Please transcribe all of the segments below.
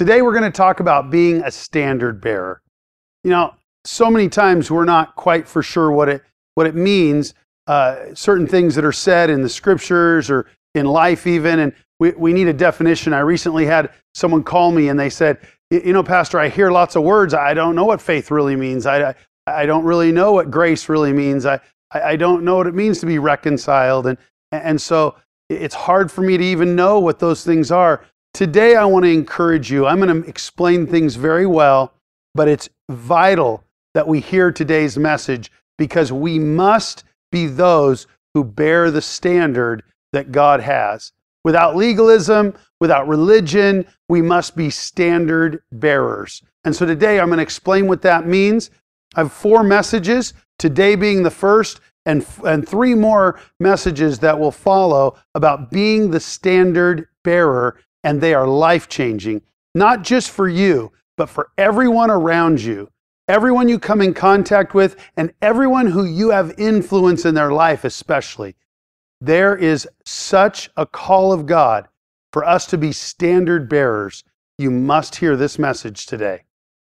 Today we're going to talk about being a standard bearer. You know, so many times we're not quite for sure what it means, certain things that are said in the scriptures or in life even, and we need a definition. I recently had someone call me and they said, you know, Pastor, I hear lots of words. I don't know what faith really means. I don't really know what grace really means. I don't know what it means to be reconciled. And so it's hard for me to even know what those things are. Today, I want to encourage you. I'm going to explain things very well, but it's vital that we hear today's message because we must be those who bear the standard that God has. Without legalism, without religion, we must be standard bearers. And so today, I'm going to explain what that means. I have 4 messages, today being the first, and 3 more messages that will follow about being the standard bearer. And they are life-changing, not just for you, but for everyone around you, everyone you come in contact with, and everyone who you have influence in their life especially. There is such a call of God for us to be standard bearers. You must hear this message today.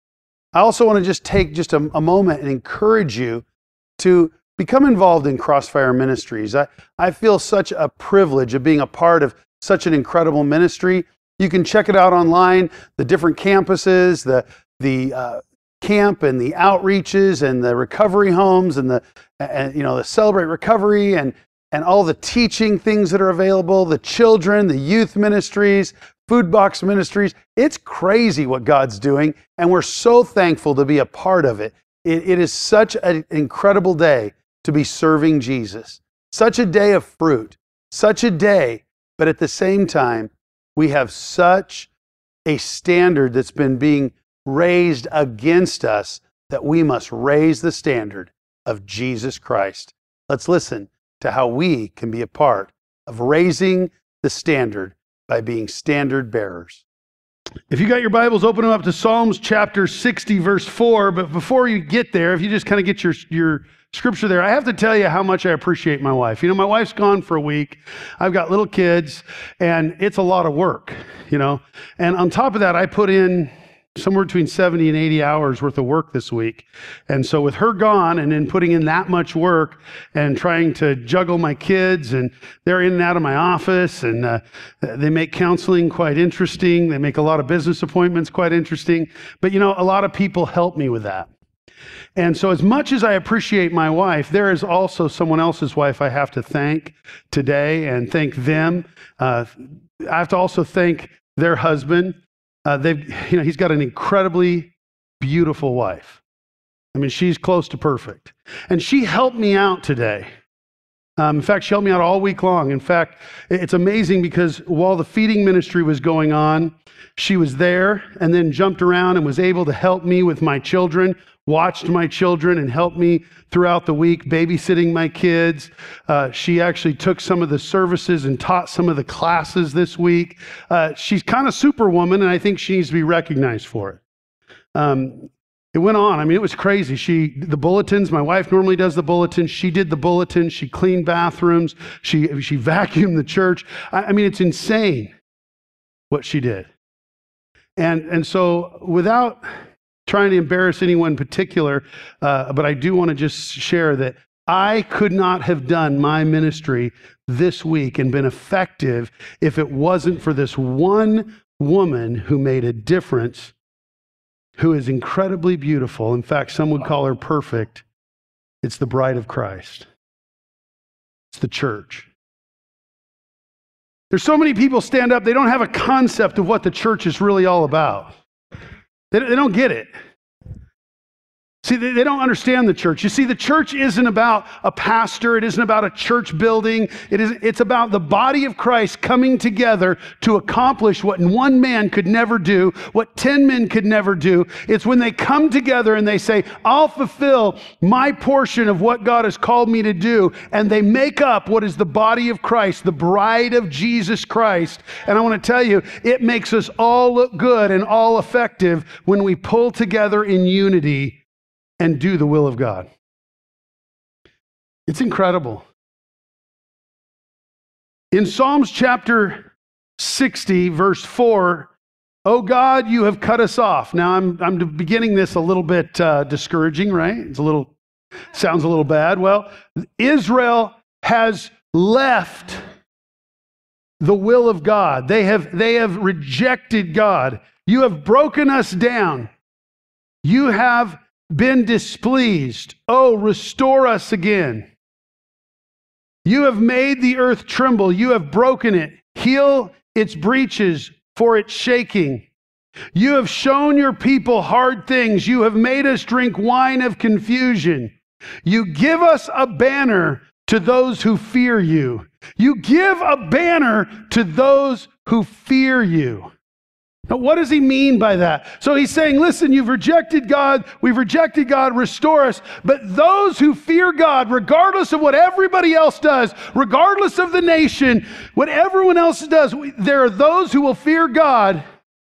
I also want to just take a moment and encourage you to become involved in Crossfire Ministries. I feel such a privilege of being a part of such an incredible ministry. You can check it out online, the different campuses, the camp and the outreaches and the recovery homes and the Celebrate Recovery and all the teaching things that are available, the children, the youth ministries, food box ministries. It's crazy what God's doing, and we're so thankful to be a part of it. It is such an incredible day to be serving Jesus. Such a day of fruit, such a day. But at the same time, we have such a standard that's been being raised against us that we must raise the standard of Jesus Christ. Let's listen to how we can be a part of raising the standard by being standard bearers. If you got your Bibles, open them up to Psalms chapter 60, verse 4. But before you get there, if you just kind of get your scripture there, I have to tell you how much I appreciate my wife. You know, my wife's gone for a week. I've got little kids, and it's a lot of work, you know. And on top of that, I put in somewhere between 70 and 80 hours worth of work this week. And so with her gone and then putting in that much work and trying to juggle my kids, and they're in and out of my office, and they make counseling quite interesting. They make a lot of business appointments quite interesting. But, you know, a lot of people help me with that. And so as much as I appreciate my wife, there is also someone else's wife I have to thank today and thank them. I have to also thank their husband. He's got an incredibly beautiful wife. I mean, she's close to perfect. And she helped me out today. In fact, she helped me out all week long. In fact, it's amazing because while the feeding ministry was going on, she was there and then jumped around and was able to help me with my children, watched my children and helped me throughout the week, babysitting my kids. She actually took some of the services and taught some of the classes this week. She's kind of superwoman, and I think she needs to be recognized for it. It went on. I mean, it was crazy. The bulletins, my wife normally does the bulletins. She did the bulletins. She cleaned bathrooms. She vacuumed the church. I mean, it's insane what she did. And so without trying to embarrass anyone in particular, but I do want to just share that I could not have done my ministry this week and been effective if it wasn't for this one woman who made a difference, who is incredibly beautiful. In fact, some would call her perfect. It's the bride of Christ. It's the church. There's so many people stand up, they don't have a concept of what the church is really all about. They don't get it. See, they don't understand the church. You see, the church isn't about a pastor. It isn't about a church building. It's about the body of Christ coming together to accomplish what one man could never do, what 10 men could never do. It's when they come together and they say, I'll fulfill my portion of what God has called me to do, and they make up what is the body of Christ, the bride of Jesus Christ. And I want to tell you, it makes us all look good and all effective when we pull together in unity and do the will of God. It's incredible. In Psalms chapter 60, verse 4, Oh God, you have cut us off. Now I'm beginning this a little bit discouraging, right? Sounds a little bad. Well, Israel has left the will of God. They have rejected God. You have broken us down. You have been displeased. Oh, restore us again. You have made the earth tremble. You have broken it. Heal its breaches for its shaking. You have shown your people hard things. You have made us drink wine of confusion. You give us a banner to those who fear you. You give a banner to those who fear you. Now, what does he mean by that? So he's saying, listen, you've rejected God. We've rejected God. Restore us. But those who fear God, regardless of what everybody else does, regardless of the nation, what everyone else does, there are those who will fear God.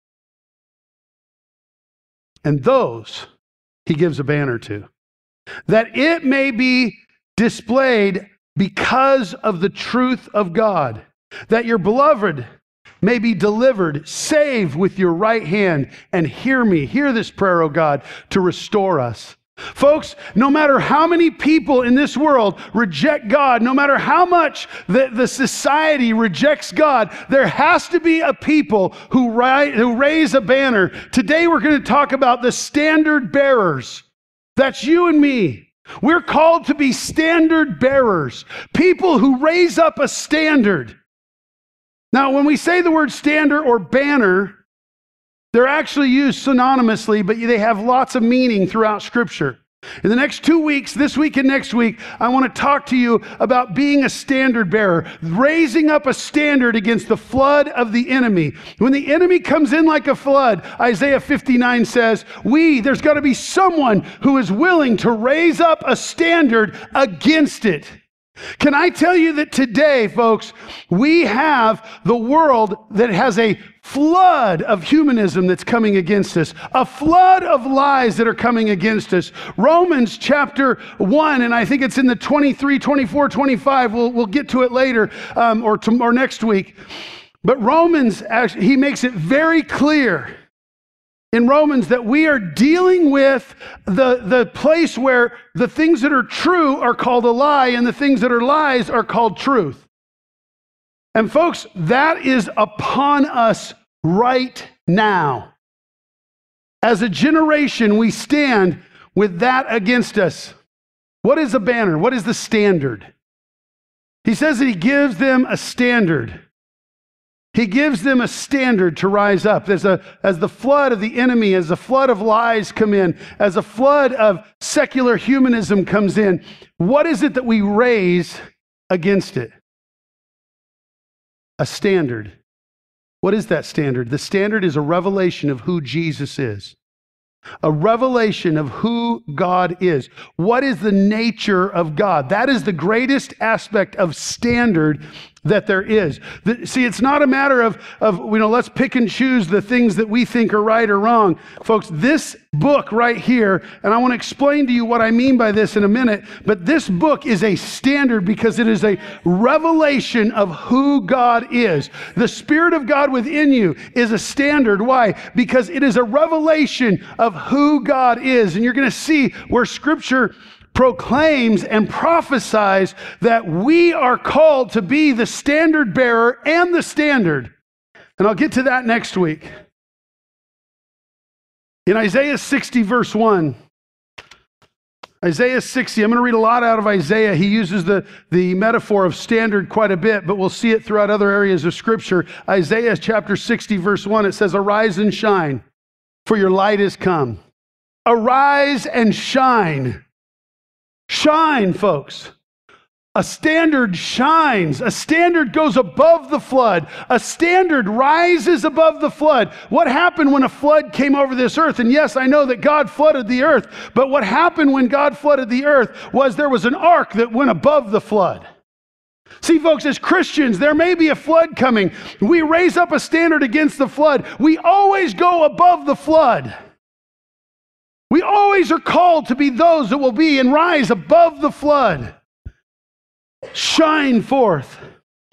And those he gives a banner to, that it may be displayed because of the truth of God, that your beloved may be delivered, save with your right hand, and hear me, hear this prayer, O God, to restore us. Folks, no matter how many people in this world reject God, no matter how much the society rejects God, there has to be a people who raise a banner. Today we're going to talk about the standard bearers. That's you and me. We're called to be standard bearers, people who raise up a standard. Now, when we say the word standard or banner, they're actually used synonymously, but they have lots of meaning throughout Scripture. In the next 2 weeks, this week and next week, I want to talk to you about being a standard bearer, raising up a standard against the flood of the enemy. When the enemy comes in like a flood, Isaiah 59 says, there's got to be someone who is willing to raise up a standard against it. Can I tell you that today, folks, we have the world that has a flood of humanism that's coming against us, a flood of lies that are coming against us. Romans chapter 1, and I think it's in the 23, 24, 25, we'll get to it later or next week. But Romans, actually, he makes it very clear in Romans that we are dealing with the place where the things that are true are called a lie and the things that are lies are called truth. And folks, that is upon us right now. As a generation, we stand with that against us. What is a banner? What is the standard? He says that he gives them a standard. He gives them a standard to rise up. As the flood of the enemy, as the flood of lies come in, as a flood of secular humanism comes in, what is it that we raise against it? A standard. What is that standard? The standard is a revelation of who Jesus is. A revelation of who God is. What is the nature of God? That is the greatest aspect of standard that there is. See, it's not a matter of let's pick and choose the things that we think are right or wrong. Folks, this book right here, and I want to explain to you what I mean by this in a minute, but this book is a standard because it is a revelation of who God is. The Spirit of God within you is a standard. Why? Because it is a revelation of who God is. And you're going to see where Scripture proclaims and prophesies that we are called to be the standard bearer and the standard. And I'll get to that next week. In Isaiah 60, verse 1, Isaiah 60, I'm going to read a lot out of Isaiah. He uses the metaphor of standard quite a bit, but we'll see it throughout other areas of Scripture. Isaiah chapter 60, verse 1, it says, "Arise and shine, for your light is come." Arise and shine. Shine, folks. A standard shines. A standard goes above the flood. A standard rises above the flood. What happened when a flood came over this earth? And yes, I know that God flooded the earth, but what happened when God flooded the earth was there was an ark that went above the flood. See, folks, as Christians, there may be a flood coming. We raise up a standard against the flood. We always go above the flood. We always are called to be those that will be and rise above the flood. Shine forth.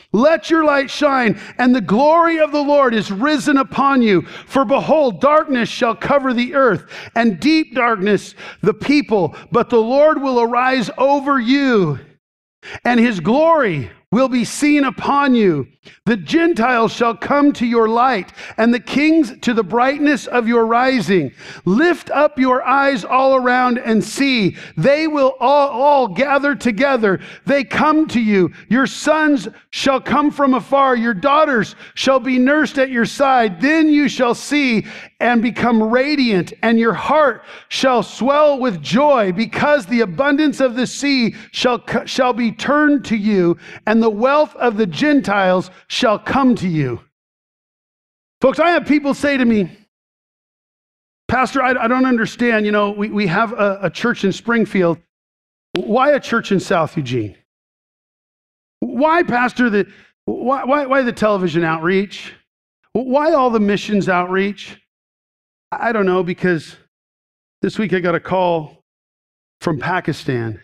Let your light shine, and the glory of the Lord is risen upon you. For behold, darkness shall cover the earth, and deep darkness the people. But the Lord will arise over you, and his glory will be seen upon you. The Gentiles shall come to your light, and the kings to the brightness of your rising. Lift up your eyes all around and see. They will all gather together. They come to you. Your sons shall come from afar. Your daughters shall be nursed at your side. Then you shall see and become radiant, and your heart shall swell with joy, because the abundance of the sea shall be turned to you, and the wealth of the Gentiles shall come to you. Folks, I have people say to me, Pastor, I don't understand. You know, we have a church in Springfield. Why a church in South Eugene? Why, Pastor, why the television outreach? Why all the missions outreach? I don't know, because this week I got a call from Pakistan.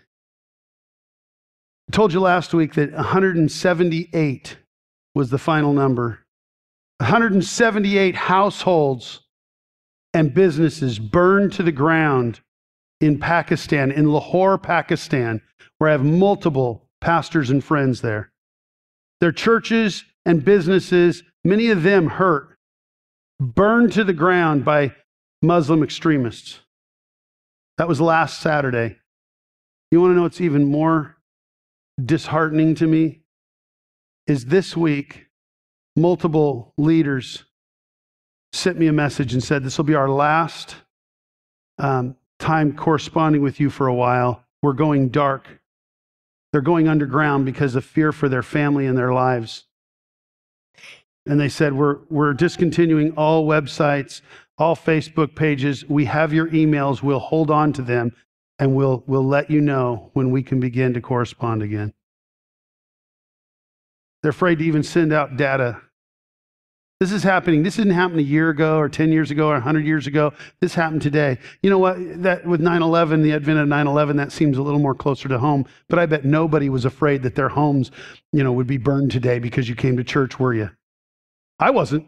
I told you last week that 178 was the final number. 178 households and businesses burned to the ground in Pakistan, in Lahore, Pakistan, where I have multiple pastors and friends there. Their churches and businesses, many of them hurt, burned to the ground by Muslim extremists. That was last Saturday. You want to know what's even more disheartening to me? Is this week, multiple leaders sent me a message and said, this will be our last time corresponding with you for a while. We're going dark. They're going underground because of fear for their family and their lives. And they said, we're discontinuing all websites, all Facebook pages. We have your emails. We'll hold on to them, and we'll let you know when we can begin to correspond again. They're afraid to even send out data. This is happening. This didn't happen a year ago or 10 years ago or 100 years ago. This happened today. You know what? That with 9/11, the advent of 9/11, that seems a little more closer to home. But I bet nobody was afraid that their homes, would be burned today because you came to church, were you? I wasn't.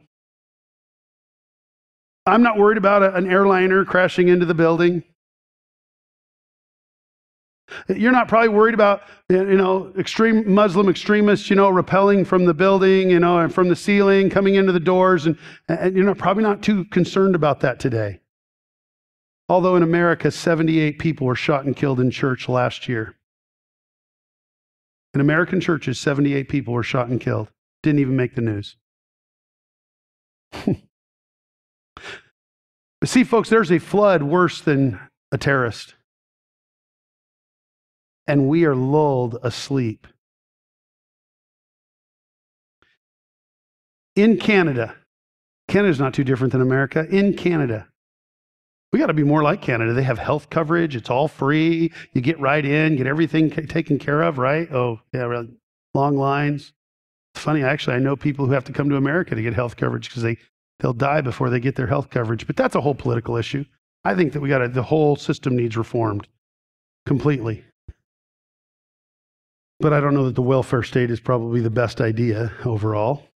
I'm not worried about an airliner crashing into the building. You're not probably worried about, extreme Muslim extremists, rappelling from the building, and from the ceiling, coming into the doors, and you're probably not too concerned about that today. Although in America, 78 people were shot and killed in church last year. In American churches, 78 people were shot and killed. Didn't even make the news. But see, folks, there's a flood worse than a terrorist. And we are lulled asleep. In Canada, Canada's not too different than America. In Canada, we got to be more like Canada. They have health coverage. It's all free. You get right in, get everything taken care of, right? Oh, yeah, really long lines. It's funny, I know people who have to come to America to get health coverage because they'll die before they get their health coverage. But that's a whole political issue. I think that the whole system needs reformed completely. But I don't know that the welfare state is probably the best idea overall.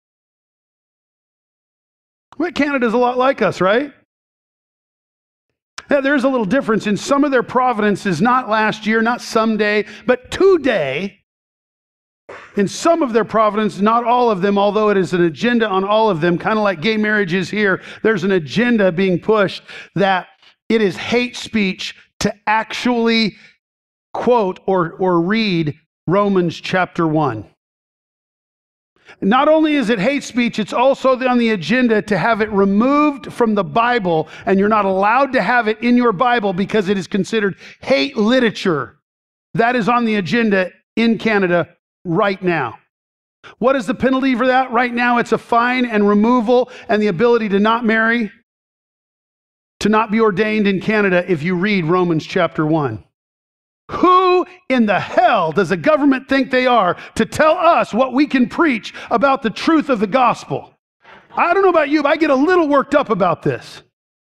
But Canada's a lot like us, right? Yeah, there's a little difference in some of their providences, not last year, not someday, but today. In some of their providence, not all of them, although it is an agenda on all of them, kind of like gay marriage is here, there's an agenda being pushed that it is hate speech to actually quote or read Romans chapter 1. Not only is it hate speech, it's also on the agenda to have it removed from the Bible, and you're not allowed to have it in your Bible because it is considered hate literature. That is on the agenda in Canada right now. What is the penalty for that? Right now, it's a fine and removal and the ability to not marry, to not be ordained in Canada if you read Romans chapter 1. Who in the hell does the government think they are to tell us what we can preach about the truth of the gospel? I don't know about you, but I get a little worked up about this.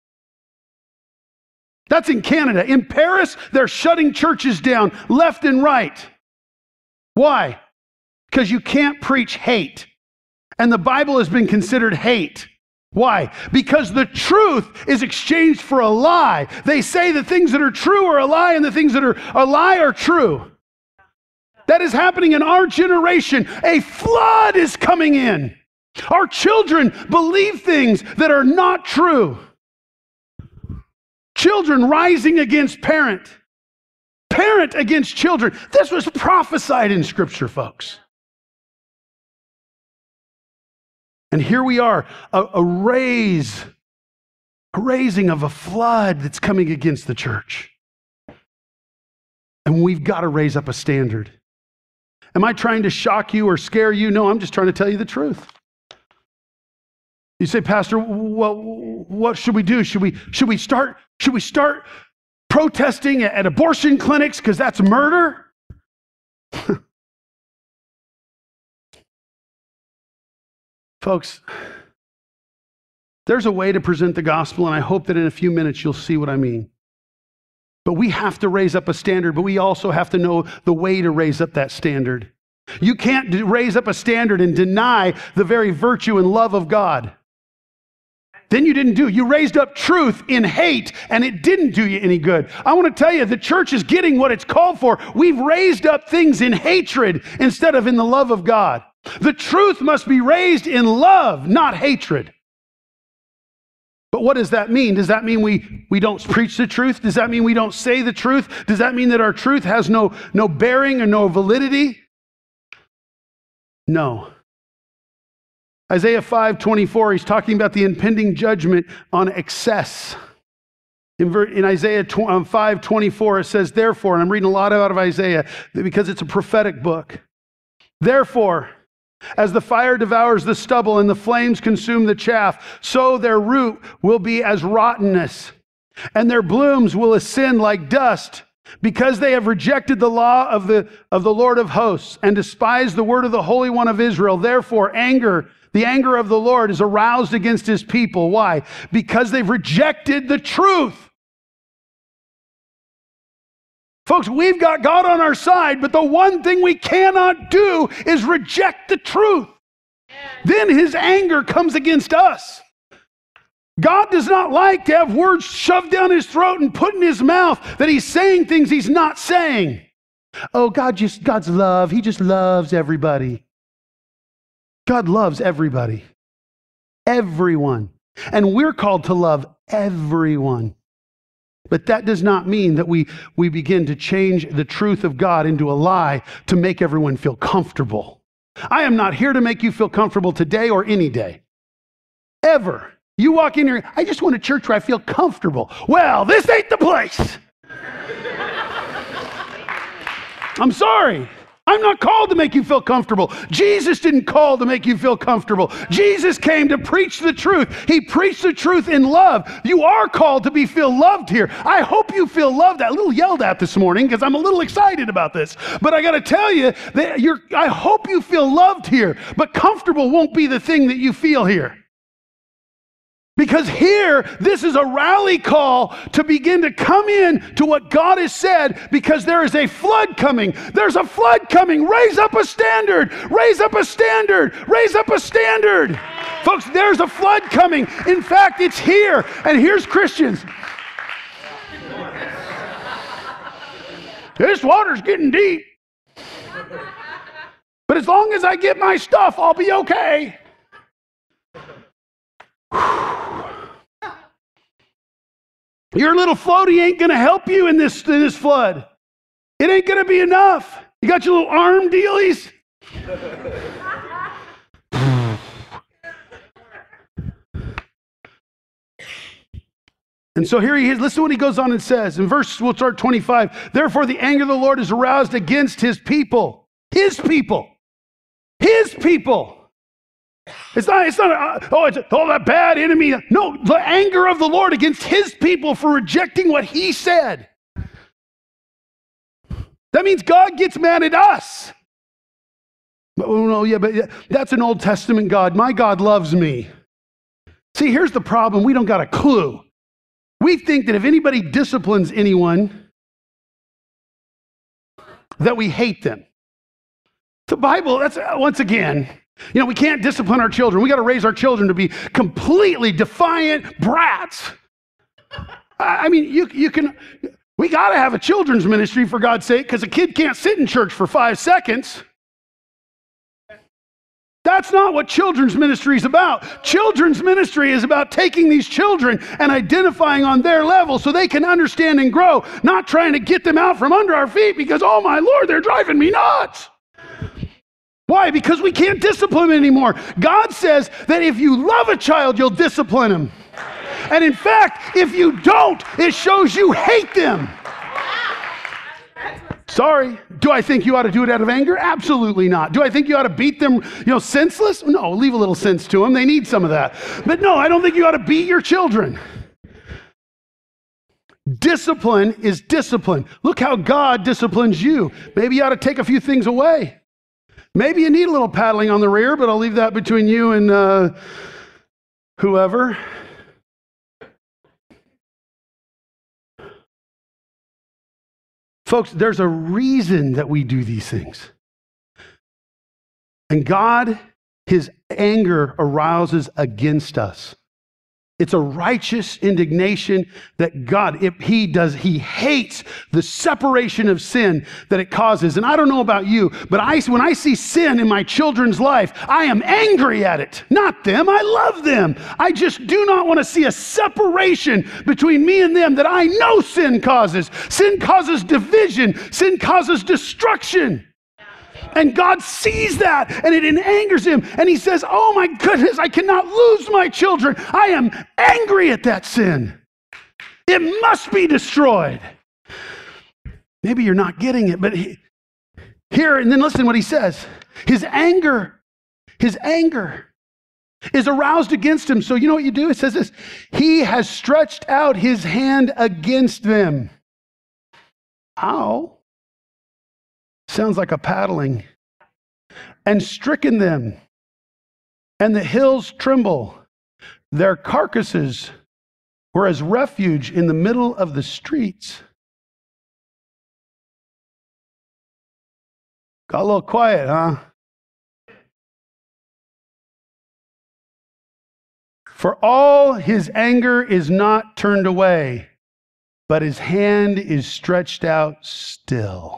That's in Canada. In Paris, they're shutting churches down left and right. Why? because you can't preach hate. And the Bible has been considered hate. Why? Because the truth is exchanged for a lie. They say the things that are true are a lie, and the things that are a lie are true. That is happening in our generation. A flood is coming in. Our children believe things that are not true. Children rising against parent. Parent against children. This was prophesied in Scripture, folks. And here we are, a raising of a flood that's coming against the church. And we've got to raise up a standard. Am I trying to shock you or scare you? No, I'm just trying to tell you the truth. You say, Pastor, well, what should we do? Should we start protesting at abortion clinics because that's murder? Folks, there's a way to present the gospel, and I hope that in a few minutes you'll see what I mean. But we have to raise up a standard, but we also have to know the way to raise up that standard. You can't raise up a standard and deny the very virtue and love of God. Then you didn't do. You raised up truth in hate, and it didn't do you any good. I want to tell you, the church is getting what it's called for. We've raised up things in hatred instead of in the love of God. The truth must be raised in love, not hatred. But what does that mean? Does that mean we don't preach the truth? Does that mean we don't say the truth? Does that mean that our truth has no bearing or no validity? No. Isaiah 5:24, he's talking about the impending judgment on excess. In Isaiah 5:24, it says, therefore, and I'm reading a lot out of Isaiah because it's a prophetic book. Therefore, as the fire devours the stubble and the flames consume the chaff, so their root will be as rottenness, and their blooms will ascend like dust, because they have rejected the law of the Lord of hosts and despised the word of the Holy One of Israel. Therefore, the anger of the Lord is aroused against his people. Why? Because they've rejected the truth. Folks, we've got God on our side, but the one thing we cannot do is reject the truth. Then his anger comes against us. God does not like to have words shoved down his throat and put in his mouth that he's saying things he's not saying. Oh, God's love. He just loves everybody. God loves everybody. Everyone. And we're called to love everyone. But that does not mean that we begin to change the truth of God into a lie to make everyone feel comfortable. I am not here to make you feel comfortable today or any day. Ever. You walk in here, I just want a church where I feel comfortable. Well, this ain't the place. I'm sorry. I'm not called to make you feel comfortable. Jesus didn't call to make you feel comfortable. Jesus came to preach the truth. He preached the truth in love. You are called to feel loved here. I hope you feel loved. A little yelled at this morning because I'm a little excited about this. But I got to tell you that I hope you feel loved here. But comfortable won't be the thing that you feel here. Because here, this is a rally call to begin to come in to what God has said, because there is a flood coming. There's a flood coming. Raise up a standard. Raise up a standard. Raise up a standard. Folks, there's a flood coming. In fact, it's here. And here's Christians. This water's getting deep. But as long as I get my stuff, I'll be okay. Your little floaty ain't going to help you in this flood. It ain't going to be enough. You got your little arm dealies? And so here he is. Listen to what he goes on and says. In we'll start 25. Therefore, the anger of the Lord is aroused against his people. His people. His people. It's not that bad enemy. No, the anger of the Lord against his people for rejecting what he said. That means God gets mad at us. Oh, no, yeah, but that's an Old Testament God. My God loves me. See, here's the problem. We don't got a clue. We think that if anybody disciplines anyone, that we hate them. The Bible, that's once again, we can't discipline our children. We got to raise our children to be completely defiant brats. I mean, we got to have a children's ministry, for God's sake, because a kid can't sit in church for 5 seconds. That's not what children's ministry is about. Children's ministry is about taking these children and identifying on their level so they can understand and grow, not trying to get them out from under our feet because, oh my Lord, they're driving me nuts. Why? Because we can't discipline them anymore. God says that if you love a child, you'll discipline them. And in fact, if you don't, it shows you hate them. Sorry. Do I think you ought to do it out of anger? Absolutely not. Do I think you ought to beat them, senseless? No, leave a little sense to them. They need some of that. But no, I don't think you ought to beat your children. Discipline is discipline. Look how God disciplines you. Maybe you ought to take a few things away. Maybe you need a little paddling on the rear, but I'll leave that between you and whoever. Folks, there's a reason that we do these things. And God, his anger arouses against us. It's a righteous indignation that God, he hates the separation of sin that it causes. And I don't know about you, but when I see sin in my children's life, I am angry at it. Not them, I love them. I just do not want to see a separation between me and them that I know sin causes. Sin causes division. Sin causes destruction. And God sees that, and it angers him. And he says, oh my goodness, I cannot lose my children. I am angry at that sin. It must be destroyed. Maybe you're not getting it, but here, and then listen to what he says. His anger is aroused against him. So you know what you do? It says this, he has stretched out his hand against them. Ow. Sounds like a paddling. And stricken them, and the hills tremble. Their carcasses were as refuge in the middle of the streets. Got a little quiet, huh? For all his anger is not turned away, but his hand is stretched out still.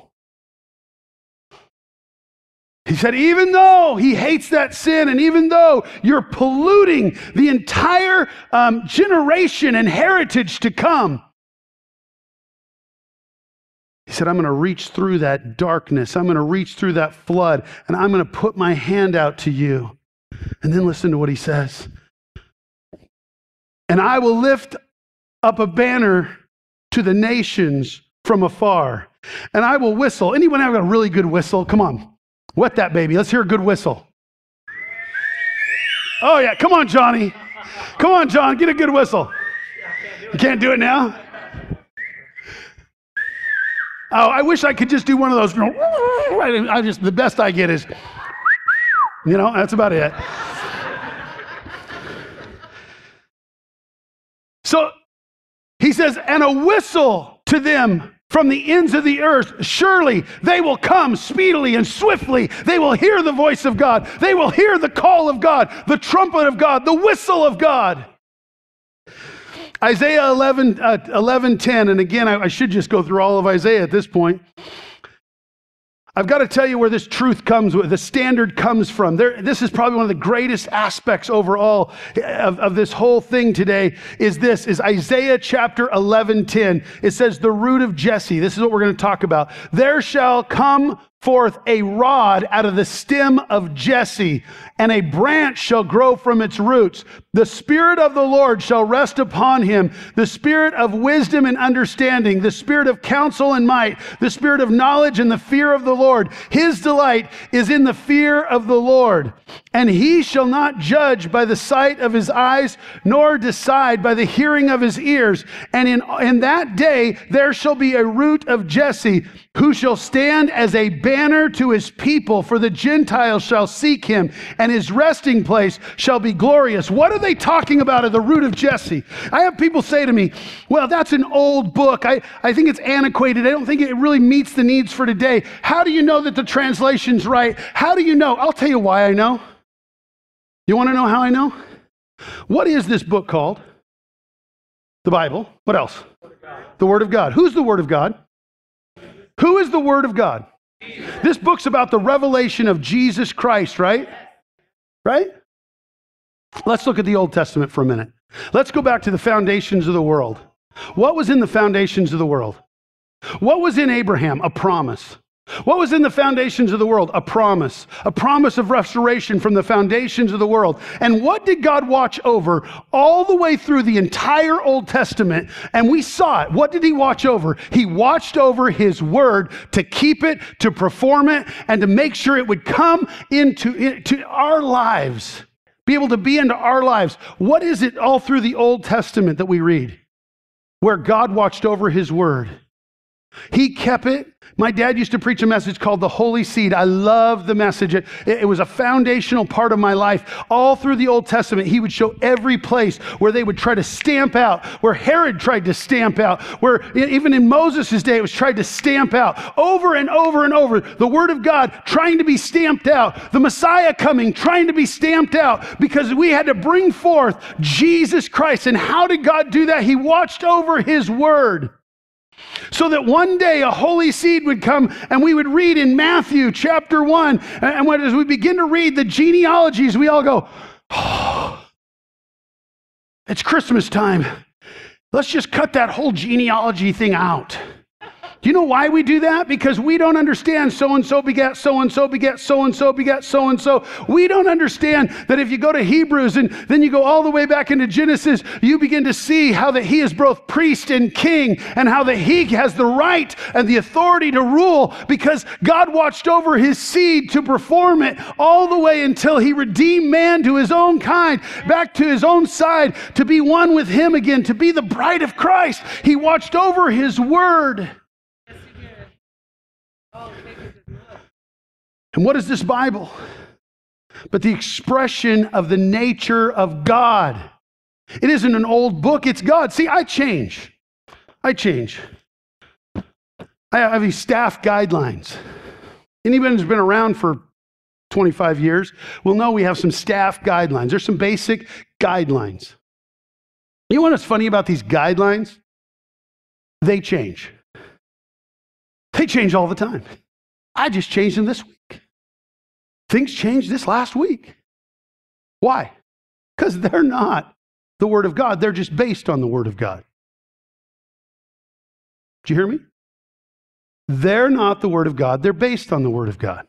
He said, even though he hates that sin, and even though you're polluting the entire generation and heritage to come, he said, I'm going to reach through that darkness. I'm going to reach through that flood, and I'm going to put my hand out to you. And then listen to what he says. And I will lift up a banner to the nations from afar, and I will whistle. Anyone have a really good whistle? Come on. Wet that baby. Let's hear a good whistle. Oh, yeah. Come on, Johnny. Come on, John. Get a good whistle. You can't do it now? Oh, I wish I could just do one of those. The best I get is, that's about it. So he says, and a whistle to them from the ends of the earth. Surely they will come speedily and swiftly. They will hear the voice of God. They will hear the call of God, the trumpet of God, the whistle of God. Isaiah 11:10, and again, I should just go through all of Isaiah at this point. I've got to tell you where this truth comes, where the standard comes from. This is probably one of the greatest aspects overall of this whole thing today is Isaiah chapter 11:10. It says, the root of Jesse. This is what we're going to talk about. There shall come forth a rod out of the stem of Jesse, and a branch shall grow from its roots. The Spirit of the Lord shall rest upon him, the Spirit of wisdom and understanding, the Spirit of counsel and might, the Spirit of knowledge and the fear of the Lord. His delight is in the fear of the Lord. And he shall not judge by the sight of his eyes, nor decide by the hearing of his ears. And in that day there shall be a root of Jesse, who shall stand as a banner banner to his people, for the Gentiles shall seek him, and his resting place shall be glorious. What are they talking about at the root of Jesse? I have people say to me, well, that's an old book. I think it's antiquated. I don't think it really meets the needs for today. How do you know that the translation's right? How do you know? I'll tell you why I know. You want to know how I know? What is this book called? The Bible. What else? The Word of God. Who's the Word of God? Who is the Word of God? This book's about the revelation of Jesus Christ, right? Right? Let's look at the Old Testament for a minute. Let's go back to the foundations of the world. What was in the foundations of the world? What was in Abraham? A promise. What was in the foundations of the world? A promise of restoration from the foundations of the world. And what did God watch over all the way through the entire Old Testament? And we saw it. What did he watch over? He watched over his word to keep it, to perform it, and to make sure it would come into our lives, be able to be into our lives. What is it all through the Old Testament that we read where God watched over his word? He kept it. My dad used to preach a message called the Holy Seed. I love the message. It was a foundational part of my life. All through the Old Testament, he would show every place where they would try to stamp out, where Herod tried to stamp out, where even in Moses' day, it was tried to stamp out over and over and over. The Word of God trying to be stamped out. The Messiah coming, trying to be stamped out, because we had to bring forth Jesus Christ. And how did God do that? He watched over his word, so that one day a holy seed would come, and we would read in Matthew chapter 1, and as we begin to read the genealogies, we all go, oh, it's Christmas time. Let's just cut that whole genealogy thing out. Do you know why we do that? Because we don't understand so-and-so begat so-and-so begat so-and-so begat so-and-so. We don't understand that if you go to Hebrews and then you go all the way back into Genesis, you begin to see how that he is both priest and king, and how that he has the right and the authority to rule, because God watched over his seed to perform it all the way until he redeemed man to his own kind, back to his own side, to be one with him again, to be the bride of Christ. He watched over his word. And what is this Bible? But the expression of the nature of God. It isn't an old book, it's God. See, I change. I have these staff guidelines. Anybody who's been around for 25 years will know we have some staff guidelines. There's some basic guidelines. You know what's funny about these guidelines? They change. They change all the time. I just changed them this week. Things changed this last week. Why? Because they're not the Word of God. They're just based on the Word of God. Did you hear me? They're not the Word of God. They're based on the Word of God.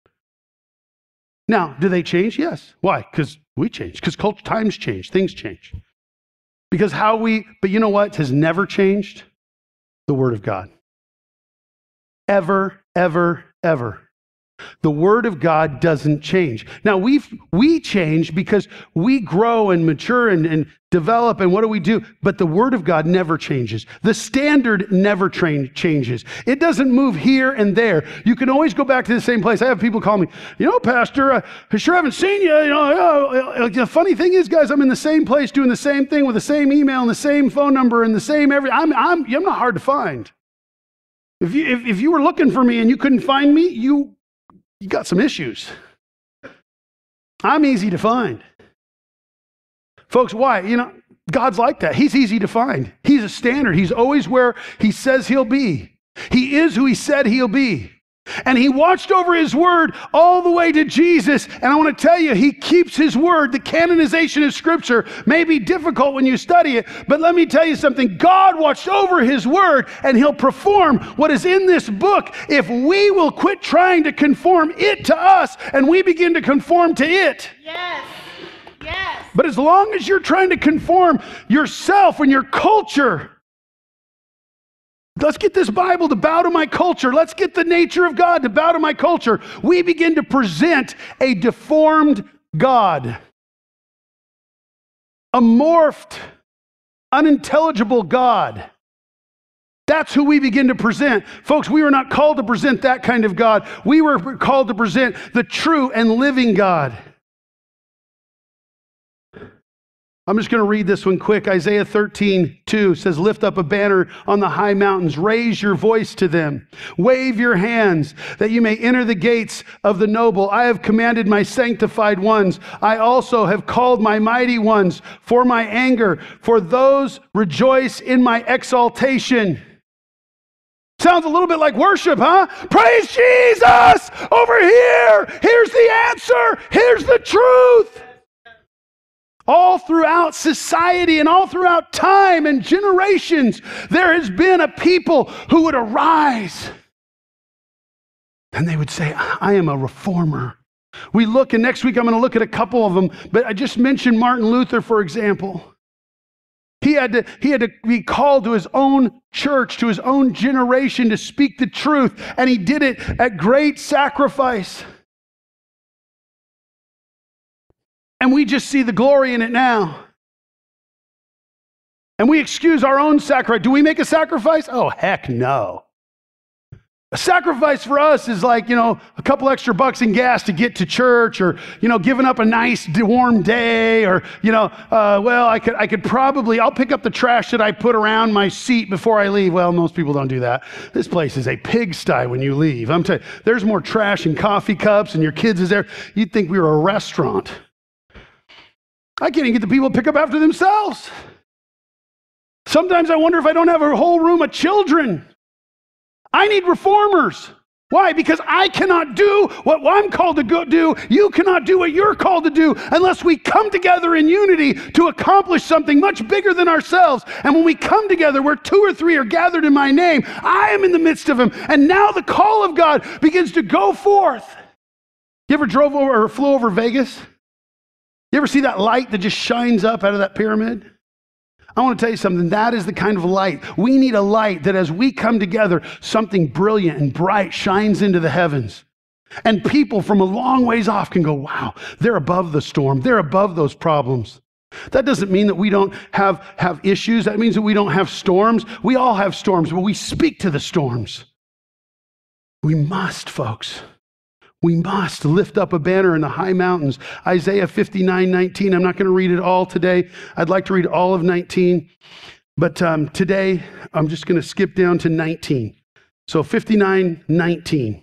Now, do they change? Yes. Why? Because we change. Because times change. Things change. Because but you know what has never changed? The Word of God. Ever, ever, ever. The Word of God doesn't change. Now, we change because we grow and mature and develop, and what do? But the Word of God never changes. The standard never changes. It doesn't move here and there. You can always go back to the same place. I have people call me, Pastor, I sure haven't seen you. The funny thing is, guys, I'm in the same place doing the same thing with the same email and the same phone number and the same I'm not hard to find. If you were looking for me and you couldn't find me, you got some issues. I'm easy to find. Folks, why? God's like that. He's easy to find. He's a standard. He's always where he says he'll be. He is who he said he'll be. And he watched over his word all the way to Jesus. And I want to tell you, he keeps his word. The canonization of Scripture may be difficult when you study it, but let me tell you something. God watched over his word, and he'll perform what is in this book if we will quit trying to conform it to us and we begin to conform to it. Yes. Yes. But as long as you're trying to conform yourself and your culture, let's get this Bible to bow to my culture. Let's get the nature of God to bow to my culture. We begin to present a deformed God, a morphed, unintelligible God. That's who we begin to present. Folks, we were not called to present that kind of God. We were called to present the true and living God. I'm just going to read this one quick. Isaiah 13:2 says, lift up a banner on the high mountains. Raise your voice to them. Wave your hands that you may enter the gates of the noble. I have commanded my sanctified ones. I also have called my mighty ones for my anger. For those rejoice in my exaltation. Sounds a little bit like worship, huh? Praise Jesus over here. Here's the answer. Here's the truth. All throughout society and all throughout time and generations, there has been a people who would arise and they would say, I am a reformer. We look, and next week I'm going to look at a couple of them, but I just mentioned Martin Luther, for example. He had to be called to his own church, to his own generation, to speak the truth, and he did it at great sacrifice. And we just see the glory in it now. And we excuse our own sacrifice. Do we make a sacrifice? Oh, heck no. A sacrifice for us is like, a couple extra bucks in gas to get to church, or, giving up a nice warm day, or, I could probably, I'll pick up the trash that I put around my seat before I leave. Well, most people don't do that. This place is a pigsty when you leave. I'm telling you, there's more trash and coffee cups, and your kids is there. You'd think we were a restaurant. I can't even get the people to pick up after themselves. Sometimes I wonder if I don't have a whole room of children. I need reformers. Why? Because I cannot do what I'm called to go do. You cannot do what you're called to do unless we come together in unity to accomplish something much bigger than ourselves. And when we come together, where 2 or 3 are gathered in my name, I am in the midst of them. And now the call of God begins to go forth. You ever drove over or flew over Vegas? You ever see that light that just shines up out of that pyramid? I want to tell you something. That is the kind of light. We need a light that as we come together, something brilliant and bright shines into the heavens. And people from a long ways off can go, wow, they're above the storm. They're above those problems. That doesn't mean that we don't have issues. That means that we don't have storms. We all have storms, but we speak to the storms. We must, folks. We must lift up a banner in the high mountains. Isaiah 59:19. I'm not going to read it all today. I'd like to read all of 19. But today, I'm just going to skip down to 19. So 59:19.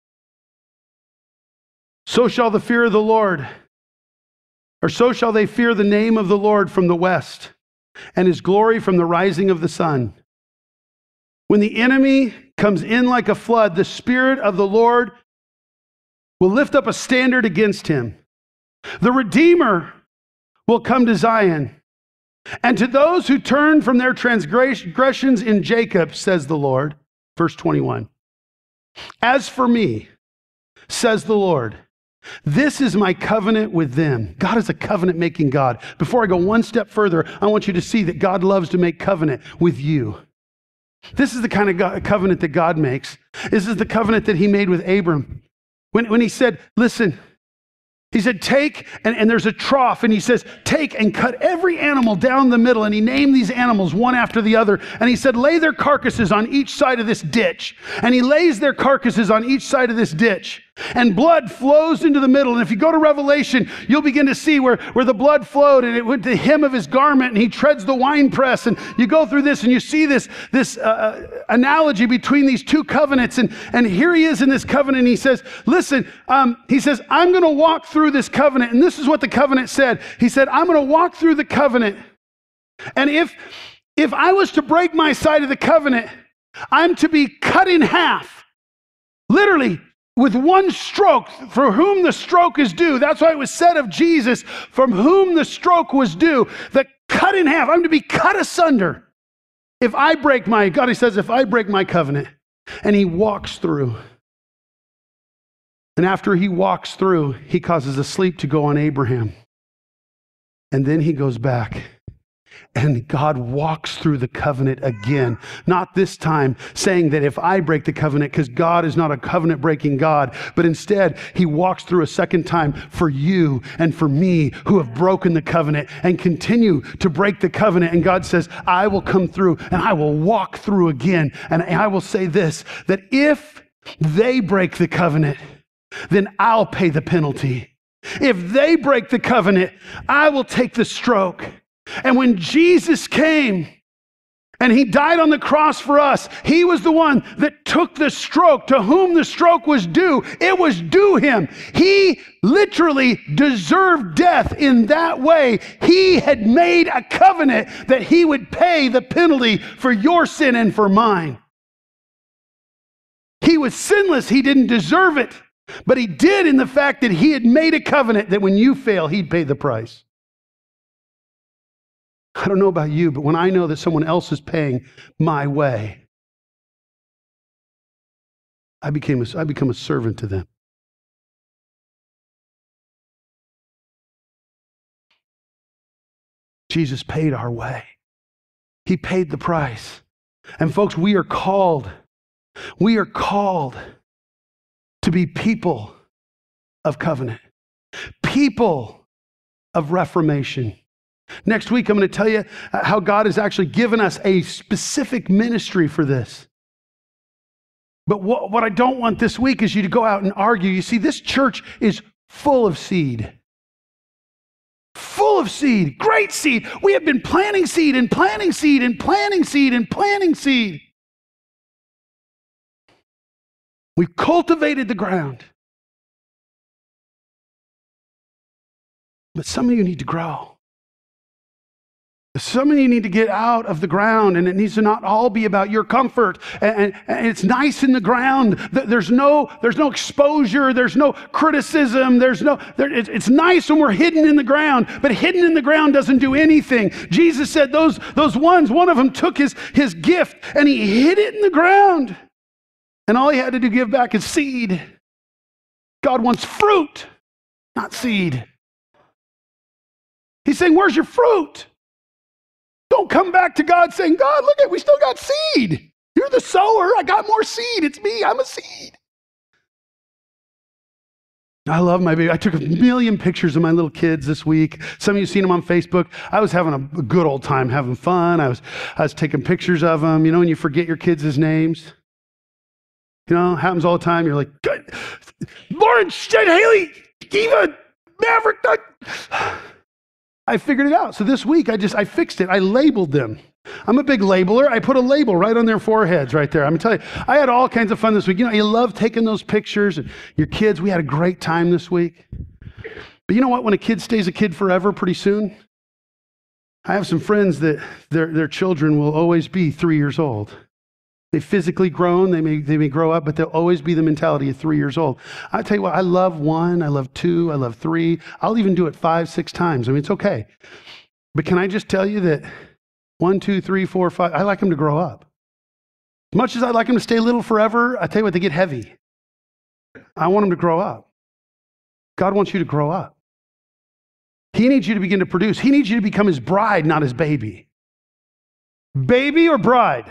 So shall the fear of the Lord, or so shall they fear the name of the Lord from the west, and his glory from the rising of the sun. When the enemy comes in like a flood, the Spirit of the Lord will lift up a standard against him. The Redeemer will come to Zion. And to those who turn from their transgressions in Jacob, says the Lord. Verse 21. As for me, says the Lord, this is my covenant with them. God is a covenant-making God. Before I go one step further, I want you to see that God loves to make covenant with you. This is the kind of covenant that God makes. This is the covenant that he made with Abram. When he said, listen, he said, take, and there's a trough, and he says, take and cut every animal down the middle, and he named these animals one after the other, and he said, lay their carcasses on each side of this ditch, and he lays their carcasses on each side of this ditch, and blood flows into the middle, and if you go to Revelation, you'll begin to see where the blood flowed, and it went to the hem of his garment, and he treads the winepress, and you go through this, and you see this analogy between these two covenants, and here he is in this covenant, and he says, listen, he says, I'm going to walk through this covenant, and this is what the covenant said. He said, I'm going to walk through the covenant, and if I was to break my side of the covenant, I'm to be cut in half, literally, with one stroke, for whom the stroke is due. That's why it was said of Jesus, from whom the stroke was due, that cut in half. I'm to be cut asunder. If I break my, God, he says, if I break my covenant, and he walks through. And after he walks through, he causes a sleep to go on Abraham. And then he goes back. And God walks through the covenant again. Not this time saying that if I break the covenant, because God is not a covenant breaking God, but instead he walks through a second time for you and for me who have broken the covenant and continue to break the covenant. And God says, I will come through and I will walk through again. And I will say this, that if they break the covenant, then I'll pay the penalty. If they break the covenant, I will take the stroke. And when Jesus came and he died on the cross for us, he was the one that took the stroke. To whom the stroke was due, it was due him. He literally deserved death in that way. He had made a covenant that he would pay the penalty for your sin and for mine. He was sinless. He didn't deserve it. But he did in the fact that he had made a covenant that when you fail, he'd pay the price. I don't know about you, but when I know that someone else is paying my way, I become a servant to them. Jesus paid our way. He paid the price. And folks, we are called to be people of covenant, people of reformation. Next week, I'm going to tell you how God has actually given us a specific ministry for this. But what I don't want this week is you to go out and argue. You see, this church is full of seed. Full of seed, great seed. We have been planting seed and planting seed and planting seed and planting seed. We've cultivated the ground. But some of you need to grow. Some of you need to get out of the ground, and it needs to not all be about your comfort. And it's nice in the ground. There's no exposure. There's no criticism. It's nice when we're hidden in the ground, but hidden in the ground doesn't do anything. Jesus said those ones, one of them took his gift and he hid it in the ground. And all he had to do give back is seed. God wants fruit, not seed. He's saying, where's your fruit? Don't come back to God saying, God, look, we still got seed. You're the sower. I got more seed. It's me. I'm a seed. I love my baby. I took 1 million pictures of my little kids this week. Some of you have seen them on Facebook. I was having a good old time, having fun. I was taking pictures of them. You know, when you forget your kids' names. You know, happens all the time. You're like, Lauren, Haley, Eva, Maverick. I figured it out. So this week, I fixed it. I labeled them. I'm a big labeler. I put a label right on their foreheads right there. I'm going to tell you, I had all kinds of fun this week. You know, you love taking those pictures. And your kids, we had a great time this week. But you know what? When a kid stays a kid forever, pretty soon, I have some friends that their children will always be 3 years old. They've physically grown, they may grow up, but they'll always be the mentality of 3 years old. I tell you what, I love 1, I love 2, I love 3. I'll even do it 5, 6 times. I mean, it's okay. But can I just tell you that 1, 2, 3, 4, 5, I like them to grow up. As much as I like them to stay little forever, I tell you what, they get heavy. I want them to grow up. God wants you to grow up. He needs you to begin to produce. He needs you to become his bride, not his baby. Baby or bride?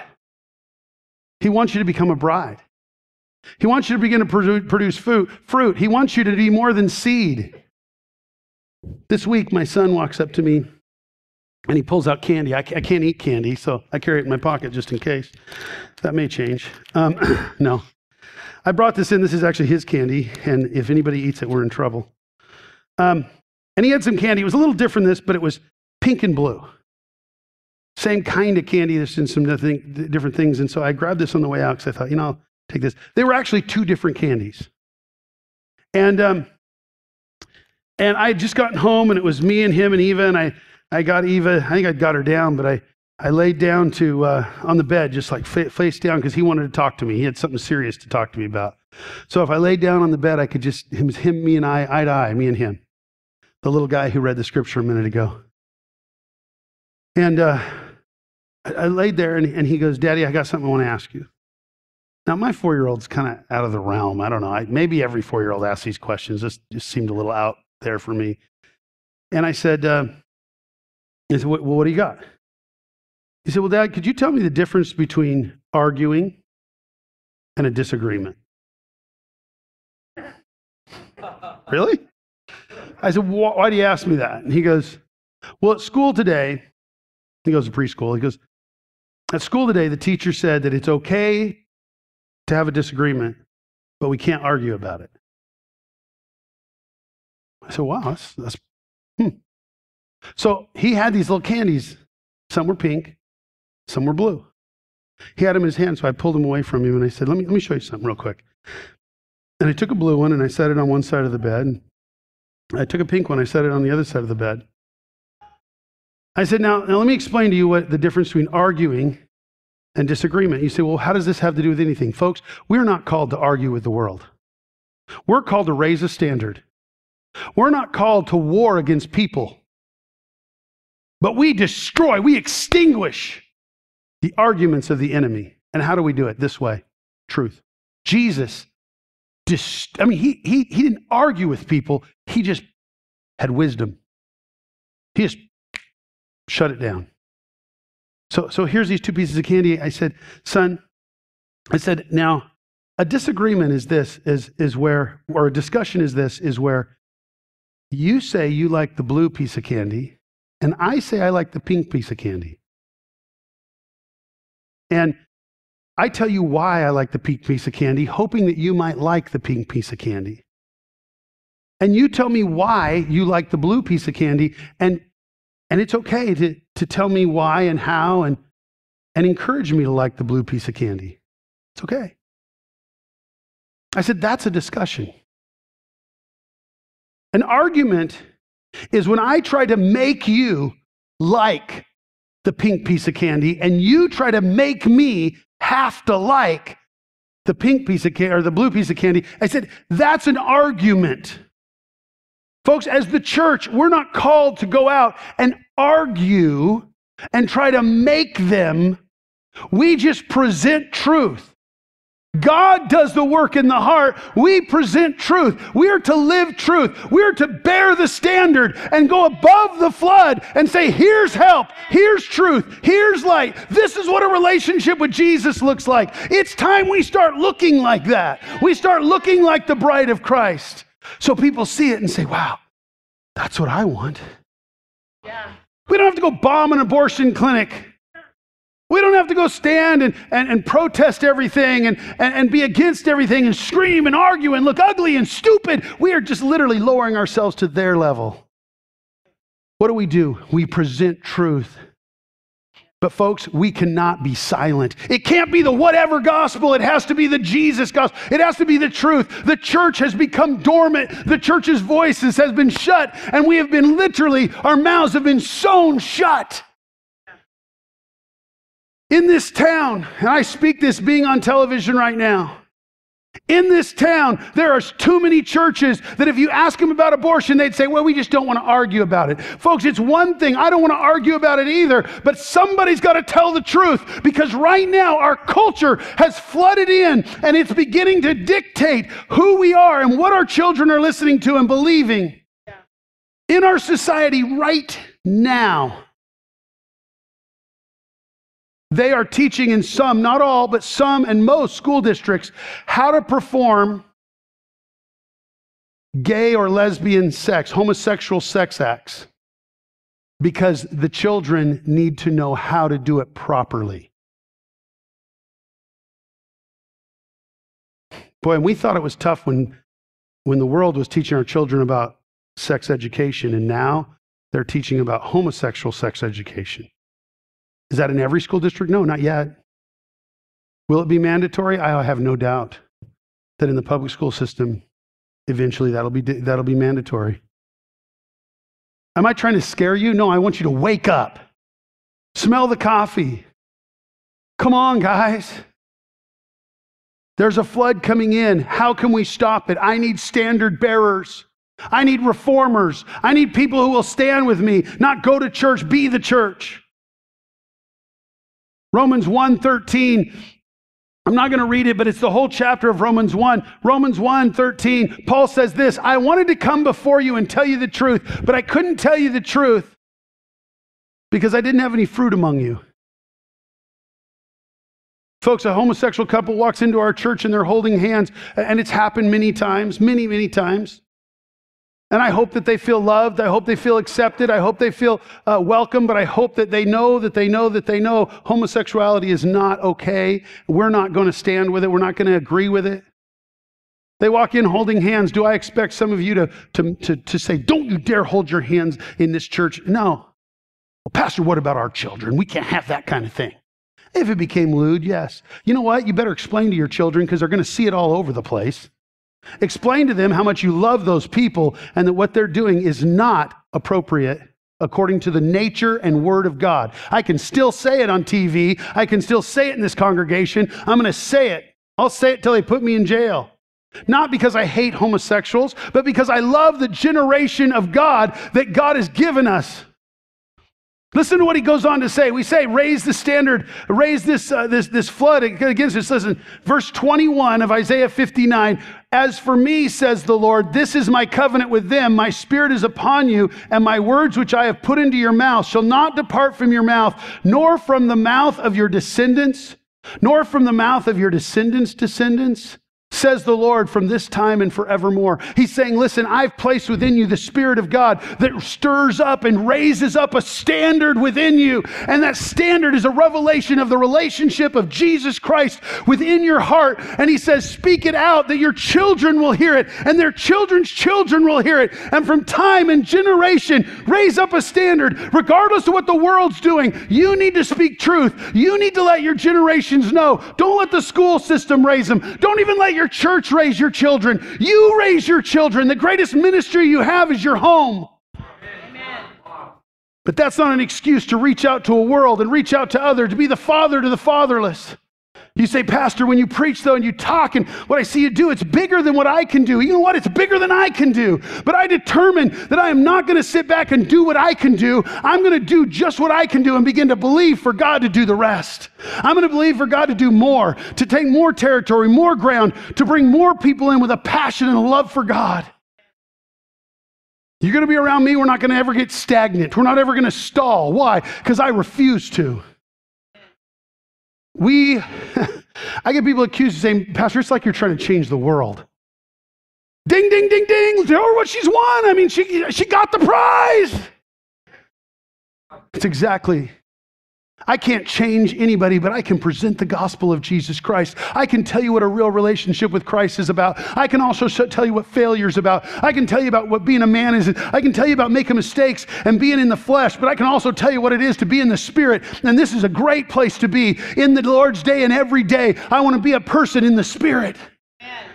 He wants you to become a bride. He wants you to begin to produce fruit. He wants you to be more than seed. This week, my son walks up to me and he pulls out candy. I can't eat candy, so I carry it in my pocket just in case. That may change. No. I brought this in. This is actually his candy, and if anybody eats it, we're in trouble. And he had some candy. It was a little different than this, but it was pink and blue. Same kind of candy, there's in some different things. And so I grabbed this on the way out because I thought, I'll take this. They were actually 2 different candies. And I had just gotten home, and it was me and him and Eva, and I got Eva, I think I got her down, but I laid down on the bed, just like face down, because he wanted to talk to me. He had something serious to talk to me about. So if I laid down on the bed, I could just, him, me and I, eye to eye, me and him. The little guy who read the scripture a minute ago. And I laid there, and he goes, Daddy, I got something I want to ask you. Now, my 4-year-old's kind of out of the realm. I don't know. Maybe every 4-year-old asks these questions. This just seemed a little out there for me. And I said, well, what do you got? He said, well, Dad, could you tell me the difference between arguing and a disagreement? Really? I said, why do you ask me that? And he goes, well, at school today, he goes to preschool, he goes, at school today, the teacher said that it's okay to have a disagreement, but we can't argue about it. I said, wow, that's So he had these little candies. Some were pink, some were blue. He had them in his hand, so I pulled them away from him, and I said, let me show you something real quick. And I took a blue one, and I set it on one side of the bed. And I took a pink one, I set it on the other side of the bed. I said, now let me explain to you what the difference between arguing and disagreement. You say, well, how does this have to do with anything? Folks, we're not called to argue with the world. We're called to raise a standard. We're not called to war against people. But we destroy, we extinguish the arguments of the enemy. And how do we do it? This way, truth. Jesus, he didn't argue with people. He just had wisdom. He just shut it down. So here's these two pieces of candy. I said, son, now a disagreement is where, or a discussion is where you say you like the blue piece of candy, and I say I like the pink piece of candy. And I tell you why I like the pink piece of candy, hoping that you might like the pink piece of candy. And you tell me why you like the blue piece of candy, and it's okay to tell me why and how and encourage me to like the blue piece of candy. It's okay. I said, that's a discussion. An argument is when I try to make you like the pink piece of candy and you try to make me have to like the pink piece of candy or the blue piece of candy. I said, that's an argument. Folks, as the church, we're not called to go out and argue and try to make them. We just present truth. God does the work in the heart. We present truth. We are to live truth. We are to bear the standard and go above the flood and say, here's help, here's truth, here's light. This is what a relationship with Jesus looks like. It's time we start looking like that. We start looking like the bride of Christ. So people see it and say, wow, that's what I want. Yeah. We don't have to go bomb an abortion clinic. We don't have to go stand and protest everything and be against everything and scream and argue and look ugly and stupid. We are just literally lowering ourselves to their level. What do? We present truth. But folks, we cannot be silent. It can't be the whatever gospel. It has to be the Jesus gospel. It has to be the truth. The church has become dormant. The church's voices has been shut, and we have been literally, our mouths have been sewn shut. In this town, and I speak this being on television right now, in this town, there are too many churches that if you ask them about abortion, they'd say, well, we just don't want to argue about it. Folks, it's one thing. I don't want to argue about it either, but somebody's got to tell the truth because right now our culture has flooded in and it's beginning to dictate who we are and what our children are listening to and believing. In our society right now, they are teaching in some, not all, but some and most school districts how to perform gay or lesbian sex, homosexual sex acts, because the children need to know how to do it properly. Boy, and we thought it was tough when the world was teaching our children about sex education, and now they're teaching about homosexual sex education. Is that in every school district? No, not yet. Will it be mandatory? I have no doubt that in the public school system, eventually that'll be mandatory. Am I trying to scare you? No, I want you to wake up. Smell the coffee. Come on, guys. There's a flood coming in. How can we stop it? I need standard bearers. I need reformers. I need people who will stand with me, not go to church, be the church. Romans 1:13, I'm not going to read it, but it's the whole chapter of Romans 1. Romans 1:13, Paul says this, I wanted to come before you and tell you the truth, but I couldn't tell you the truth because I didn't have any fruit among you. Folks, a homosexual couple walks into our church and they're holding hands, and it's happened many times, many times. And I hope that they feel loved. I hope they feel accepted. I hope they feel welcome, but I hope that they know homosexuality is not okay. We're not going to stand with it. We're not going to agree with it. They walk in holding hands. Do I expect some of you to say, don't you dare hold your hands in this church? No. Well, Pastor, what about our children? We can't have that kind of thing. If it became lewd, yes. You know what? You better explain to your children because they're going to see it all over the place. Explain to them how much you love those people and that what they're doing is not appropriate according to the nature and word of God. I can still say it on TV. I can still say it in this congregation. I'm going to say it. I'll say it till they put me in jail. Not because I hate homosexuals, but because I love the generation of God that God has given us. Listen to what he goes on to say. We say, raise the standard, raise this flood against us. Listen, verse 21 of Isaiah 59, as for me, says the Lord, this is my covenant with them. My spirit is upon you, and my words which I have put into your mouth shall not depart from your mouth, nor from the mouth of your descendants, nor from the mouth of your descendants, says the Lord, from this time and forevermore. He's saying, listen, I've placed within you the Spirit of God that stirs up and raises up a standard within you. And that standard is a revelation of the relationship of Jesus Christ within your heart. And he says, speak it out that your children will hear it and their children's children will hear it. And from time and generation, raise up a standard. Regardless of what the world's doing, you need to speak truth. You need to let your generations know. Don't let the school system raise them. Don't even let your church raise your children. You raise your children. The greatest ministry you have is your home. Amen. But that's not an excuse to reach out to a world and reach out to others, to be the father to the fatherless. You say, Pastor, when you preach though and you talk and what I see you do, it's bigger than what I can do. You know what? It's bigger than I can do. But I determined that I am not going to sit back and do what I can do. I'm going to do just what I can do and begin to believe for God to do the rest. I'm going to believe for God to do more, to take more territory, more ground, to bring more people in with a passion and a love for God. You're going to be around me. We're not going to ever get stagnant. We're not ever going to stall. Why? Because I refuse to. I get people accused of saying, Pastor, it's like you're trying to change the world. Ding, ding, ding, ding. Tell her what she's won. I mean, she got the prize. It's exactly. I can't change anybody, but I can present the gospel of Jesus Christ. I can tell you what a real relationship with Christ is about. I can also tell you what failure is about. I can tell you about what being a man is. I can tell you about making mistakes and being in the flesh, but I can also tell you what it is to be in the Spirit. And this is a great place to be in the Lord's day and every day. I want to be a person in the Spirit. Amen.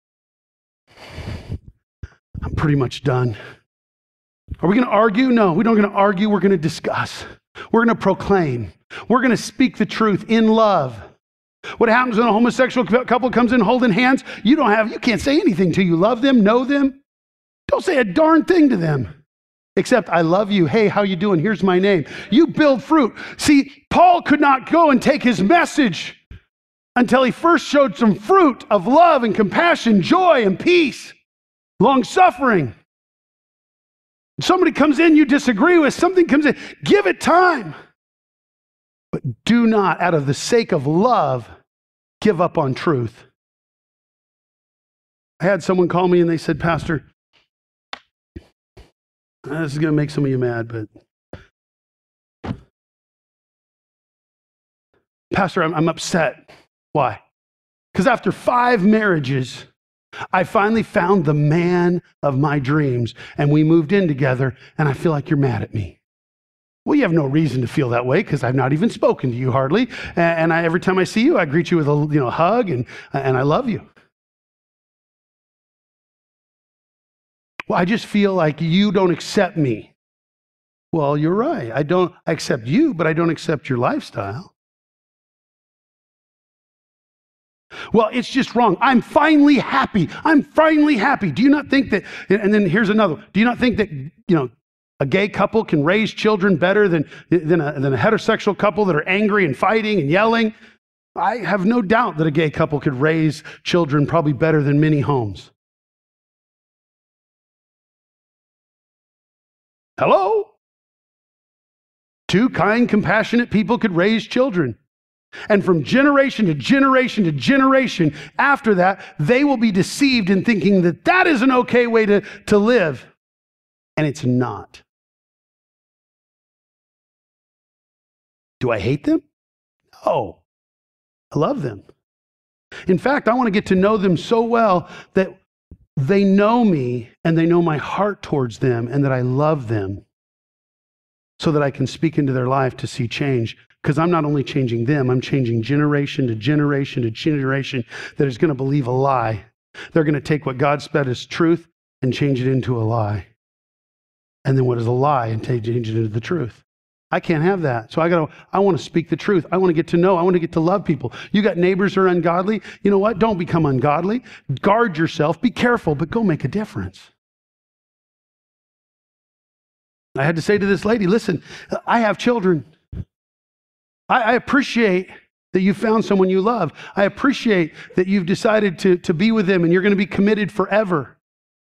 I'm pretty much done. Are we going to argue? No, we're not going to argue. We're going to discuss. We're going to proclaim. We're going to speak the truth in love. What happens when a homosexual couple comes in holding hands? You can't say anything till you love them, know them. Don't say a darn thing to them. Except, I love you. Hey, how you doing? Here's my name. You build fruit. See, Paul could not go and take his message until he first showed some fruit of love and compassion, joy and peace, long-suffering. Somebody comes in you disagree with, something comes in, give it time. But do not, out of the sake of love, give up on truth. I had someone call me and they said, Pastor, this is going to make some of you mad, but Pastor, I'm upset. Why? Because after 5 marriages, I finally found the man of my dreams, and we moved in together, and I feel like you're mad at me. Well, you have no reason to feel that way because I've not even spoken to you hardly, and every time I see you, I greet you with a hug, and I love you. Well, I just feel like you don't accept me. Well, you're right. I accept you, but I don't accept your lifestyle. Well, it's just wrong. I'm finally happy. I'm finally happy. Do you not think that, and then here's another, do you not think that, a gay couple can raise children better than a heterosexual couple that are angry and fighting and yelling? I have no doubt that a gay couple could raise children probably better than many homes. Hello? 2 kind, compassionate people could raise children. And from generation to generation to generation after that, they will be deceived in thinking that that is an okay way to live. And it's not. Do I hate them? No. I love them. In fact, I want to get to know them so well that they know me and they know my heart towards them and that I love them so that I can speak into their life to see change. Because I'm not only changing them, I'm changing generation to generation to generation that is going to believe a lie. They're going to take what God said as truth and change it into a lie. And then what is a lie and change it into the truth. I can't have that. So I want to speak the truth. I want to get to know. I want to get to love people. You got neighbors who are ungodly. You know what? Don't become ungodly. Guard yourself. Be careful, but go make a difference. I had to say to this lady, listen, I have children. I appreciate that you found someone you love. I appreciate that you've decided to be with them and you're going to be committed forever.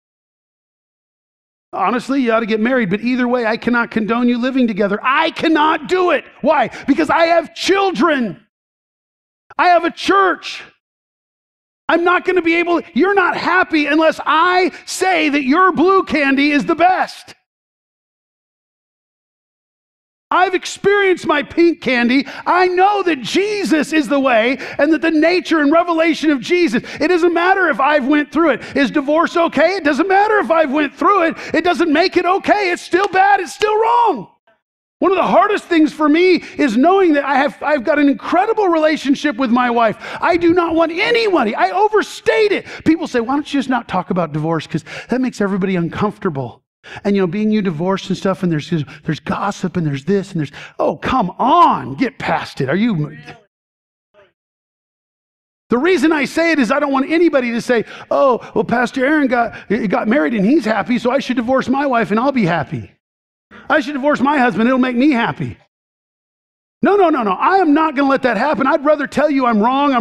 Honestly, you ought to get married, but either way, I cannot condone you living together. I cannot do it. Why? Because I have children. I have a church. I'm not going to be able, you're not happy unless I say that your blue candy is the best. I've experienced my pink candy. I know that Jesus is the way and that the nature and revelation of Jesus. It doesn't matter if I've went through it. Is divorce okay? It doesn't matter if I've went through it. It doesn't make it okay. It's still bad. It's still wrong. One of the hardest things for me is knowing that I've got an incredible relationship with my wife. I do not want anybody. I overstate it. People say, why don't you just not talk about divorce? Because that makes everybody uncomfortable. And, you know, being you divorced and stuff, and there's gossip, and there's this, and there's, oh, come on, get past it. Are you? The reason I say it is I don't want anybody to say, oh, well, Pastor Aaron got married, and he's happy, so I should divorce my wife, and I'll be happy. I should divorce my husband, it'll make me happy. No. I am not going to let that happen. I'd rather tell you I'm wrong.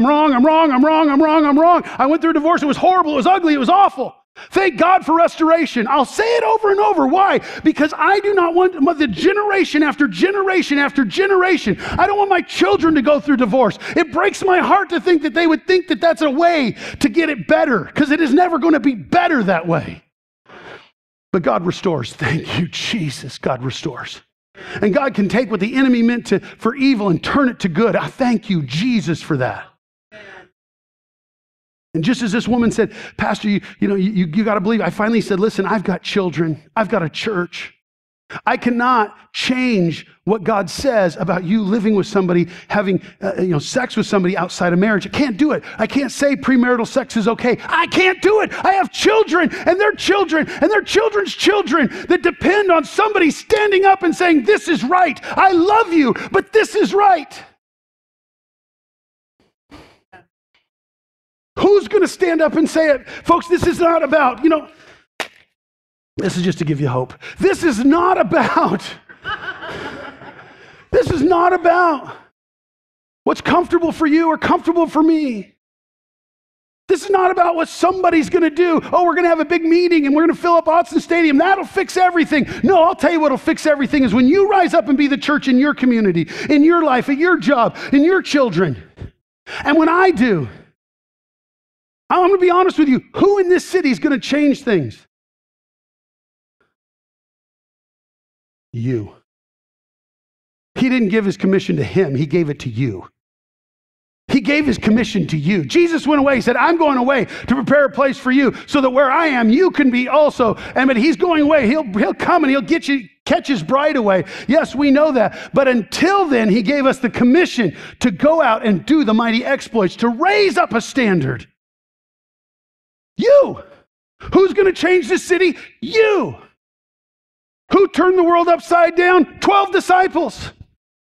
I went through a divorce. It was horrible. It was ugly. It was awful. Thank God for restoration. I'll say it over and over. Why? Because I do not want the generation after generation after generation. I don't want my children to go through divorce. It breaks my heart to think that they would think that that's a way to get it better, because it is never going to be better that way. But God restores. Thank you, Jesus. God restores. And God can take what the enemy meant for evil and turn it to good. I thank you, Jesus, for that. And just as this woman said, Pastor, you got to believe. I finally said, listen, I've got children. I've got a church. I cannot change what God says about you living with somebody, having sex with somebody outside of marriage. I can't do it. I can't say premarital sex is okay. I can't do it. I have children and their children and their children's children that depend on somebody standing up and saying, this is right. I love you, but this is right. Who's going to stand up and say it? Folks, this is not about, this is just to give you hope. This is not about what's comfortable for you or comfortable for me. This is not about what somebody's going to do. Oh, we're going to have a big meeting and we're going to fill up Austin Stadium. That'll fix everything. No, I'll tell you what'll fix everything is when you rise up and be the church in your community, in your life, at your job, in your children. And when I do, I'm going to be honest with you. Who in this city is going to change things? You. He didn't give his commission to him. He gave it to you. He gave his commission to you. Jesus went away. He said, I'm going away to prepare a place for you so that where I am, you can be also. But he's going away. He'll come and he'll catch his bride away. Yes, we know that. But until then, he gave us the commission to go out and do the mighty exploits, to raise up a standard. You. Who's going to change this city? You. Who turned the world upside down? 12 disciples.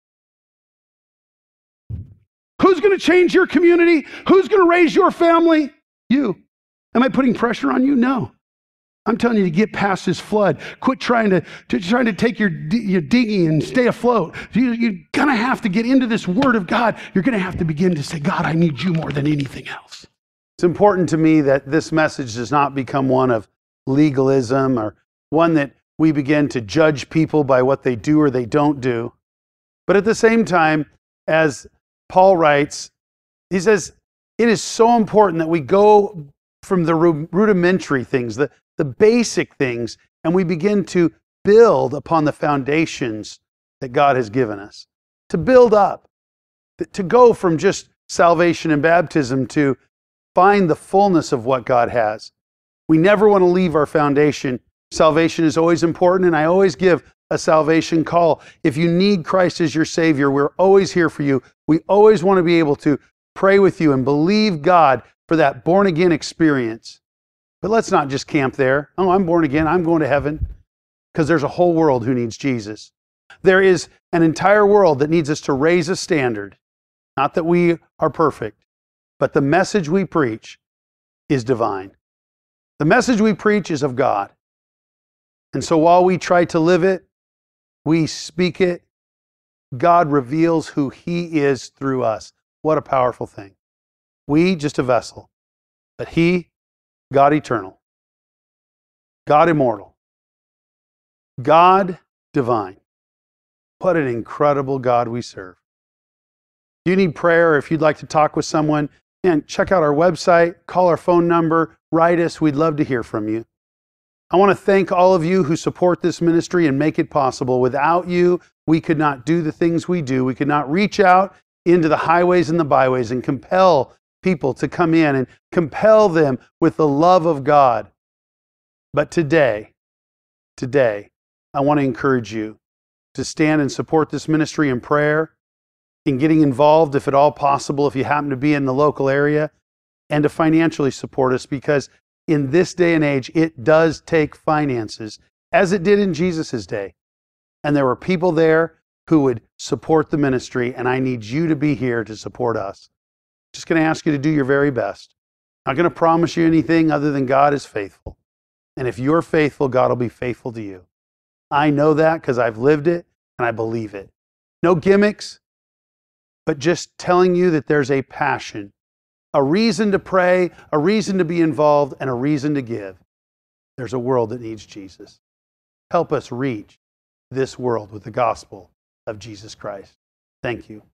Who's going to change your community? Who's going to raise your family? You. Am I putting pressure on you? No. I'm telling you to get past this flood. Quit trying to take your dinghy and stay afloat. You're going to have to get into this Word of God. You're going to have to begin to say, God, I need you more than anything else. It's important to me that this message does not become one of legalism or one that we begin to judge people by what they do or they don't do. But at the same time, as Paul writes, he says, it is so important that we go from the rudimentary things, the basic things, and we begin to build upon the foundations that God has given us. To build up, to go from just salvation and baptism to find the fullness of what God has. We never want to leave our foundation. Salvation is always important, and I always give a salvation call. If you need Christ as your Savior, we're always here for you. We always want to be able to pray with you and believe God for that born-again experience. But let's not just camp there. Oh, I'm born again, I'm going to heaven. Because there's a whole world who needs Jesus. There is an entire world that needs us to raise a standard. Not that we are perfect, but the message we preach is divine. The message we preach is of God. And so while we try to live it, we speak it, God reveals who He is through us. What a powerful thing. We, just a vessel. But He, God eternal. God immortal. God divine. What an incredible God we serve. If you need prayer, or if you'd like to talk with someone, check out our website, call our phone number, write us. We'd love to hear from you. I want to thank all of you who support this ministry and make it possible. Without you, we could not do the things we do. We could not reach out into the highways and the byways and compel people to come in and compel them with the love of God. But today, I want to encourage you to stand and support this ministry in prayer, in getting involved, if at all possible, if you happen to be in the local area, and to financially support us, because in this day and age, it does take finances, as it did in Jesus' day. And there were people there who would support the ministry, and I need you to be here to support us. Just going to ask you to do your very best. Not going to promise you anything other than God is faithful. And if you're faithful, God will be faithful to you. I know that because I've lived it and I believe it. No gimmicks, but just telling you that there's a passion, a reason to pray, a reason to be involved, and a reason to give. There's a world that needs Jesus. Help us reach this world with the gospel of Jesus Christ. Thank you.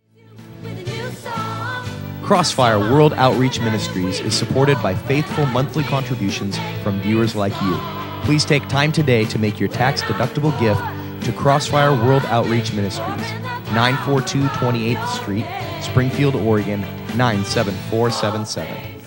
Crossfire World Outreach Ministries is supported by faithful monthly contributions from viewers like you. Please take time today to make your tax-deductible gift to Crossfire World Outreach Ministries, 942 28th Street, Springfield, Oregon, 97477.